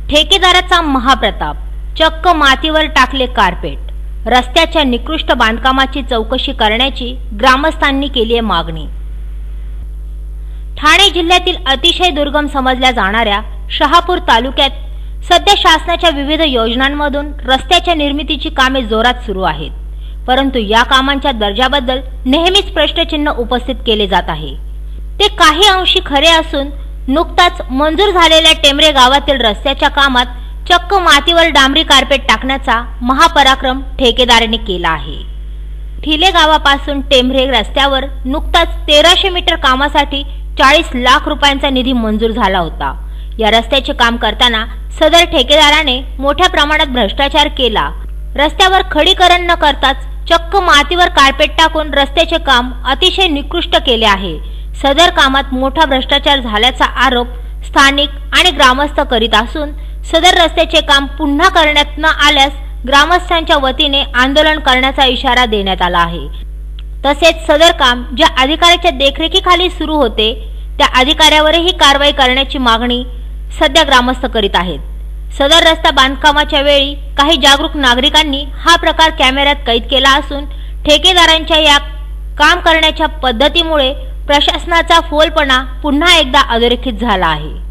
ठेकेदाराचा महाप्रताप, चक्क मातीवर टाकले कार्पेट। रस्त्याच्या निकृष्ट बांधकामाची चौकशी करण्याची ग्रामस्थांनी केली आहे मागणी। ठाणे जिल्ह्यातील अतिशय दुर्गम समजल्या जाणाऱ्या शहापूर तालुक्यात सध्या शासनाच्या विविध योजनांमधून रस्त्याच्या निर्मितीची कामे जोरात सुरू आहेत, परंतु या कामांच्या दर्जाबद्दल नेहमीच प्रश्नचिन्ह उपस्थित केले जात आहे। ते काही अंशी खरे असून नुकताच मंजूर झालेल्या टेंभरे गावातील रस्त्याच्या कामात चक्क मातीवर डांबरी कार्पेट टाकण्याचा महापराक्रम ठेकेदाराने केला आहे। ठिले गावापासून टेंभरे रस्त्यावर नुकताच 1300 मीटर कामासाठी 40 लाख रुपयांचा निधी मंजूर झाला होता। या रस्त्याचे काम करताना सदर ठेकेदाराने मोठ्या प्रमाणात भ्रष्टाचार केला। रस्त्यावर खडीकरण न करताच चक्क मातीवर कार्पेट टाकून रस्त्याचे काम अतिशय निकृष्ट केले आहे। सदर कामात मोठा भ्रष्टाचार झाल्याचा आरोप स्थानिक आणि ग्रामस्थ करीत असून सदर रस्त्याचे काम पुन्हा करण्यात न आल्यास ग्रामस्थांच्या वतीने आंदोलन करण्याचा इशारा देण्यात आला आहे। तसेच सदर काम ज्या अधिकाऱ्याच्या देखरेखीखाली सुरू होते त्या अधिकाऱ्यावरही कारवाई करण्याची मागणी सध्या ग्रामस्थ करीत आहेत। सदर रस्ता बांधकामाच्या वेळी काही जागरूक नागरिकांनी हा प्रकार कॅमेऱ्यात कैद केला असून ठेकेदारांच्या या काम करण्याच्या पद्धतीमुळे प्रशासनाचा फोलपणा पुन्हा एकदा अधोरेखित झाला आहे।